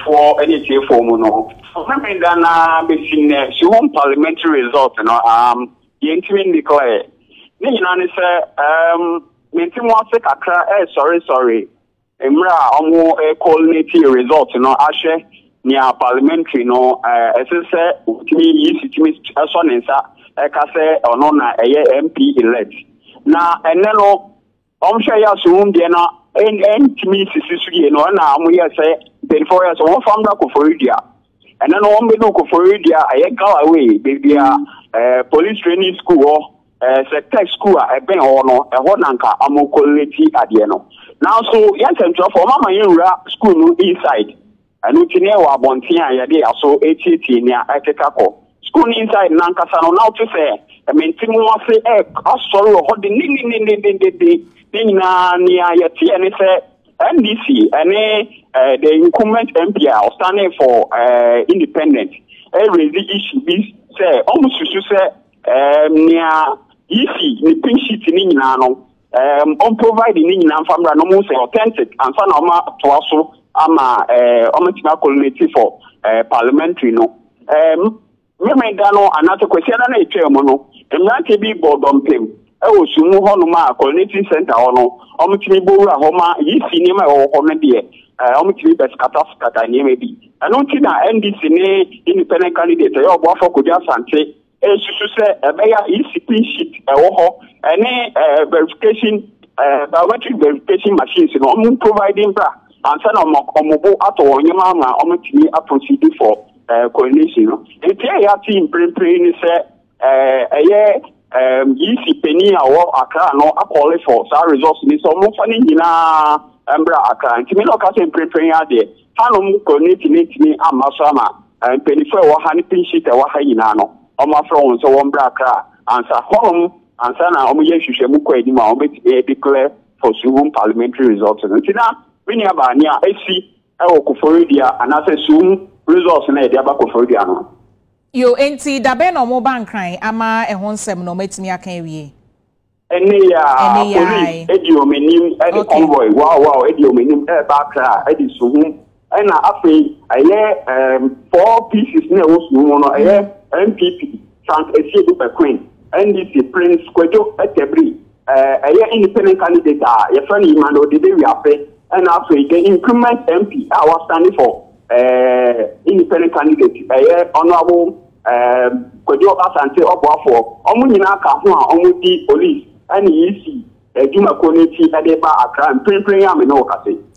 for any tea for Mono. Remember that between Suhum Parliamentary result, Yentimin declare. Nina say, Mentimwase Kakra, sorry. Emra, Omo, coordinating result, Ashe, near Parliamentary, as I say, to me, as one is Ekase or Nona, MP elect. Now, and then, Omshaya Suhum, Diana, and to me, Sissy, now we say, 24 years, one from Rakoforidia. And then one look for India, I go away, baby, police training school, tech school, a ben or no, a honanka, a mokoleti at the end. Now, so, yes, and for Mama Yura school inside, and Utinewa Bontia, Yadi, so 80 near Akako. School inside Nankasano, now to say, I mean, Timo say, sorry, what the thing near Yati, and it said, NDC and the incumbent MP are standing for independent. Every issue is say almost to say near easy the pink sheet in Nano on providing in Famra no more authentic and son of to also ama community for parliamentary no. Memendano another question and a chairman and not to be board on him. Oh, Sumu Honoma, Community Center, Omitibu, Homa, Yi Cinema or Homedia, Omitibu Pescata, maybe. I don't think that NDC independent candidate, or Waffle could just say, as you say, a better easy sheet, any verification, biometric verification machines, providing and send a mobile at all, Yamama, Omitibu, a procedure for coordination. If you have team pre say, easy penny or Accra no apply for our resources so more funny in Ambra Accra and Timino Castle preparing there. Hanum connect me and Masama and penny for 100 pin sheet or Hainano on my phone so Ambra Accra answer home and Sana Omuyemusha Edima declare for Suhum Parliamentary results. And Tina, Vinia near AC, Okoforidia, and as a Suhum results in a Diabacoforidiano. Yo enti dabe no mo ban kran ama ehonsem no metimi aka ewie ene ya edi omenim edi convoy wow edi omenim bakra edi Suhum na afi aye 4 pieces na wo Suhum no aye MPP Frank Esiedu Queen NDC Prince Kwejo Etebri aye independent candidate ye friend Imando de we afi and afi the increment MP was standing for independent candidate honorable Kwejo Asante Obuafo Omunyina ka ho a omudi police and EC Juma Community Edeba Accra and Prepare am no kase